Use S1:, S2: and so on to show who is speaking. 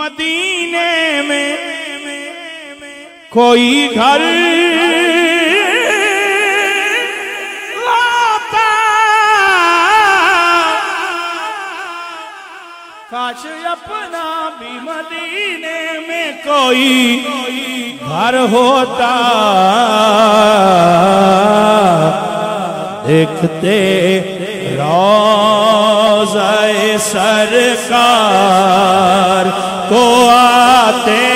S1: मदीने में कोई घर लाता, काश अपना भी मदीने में कोई घर होता। देखते रोज़े सरकार को आते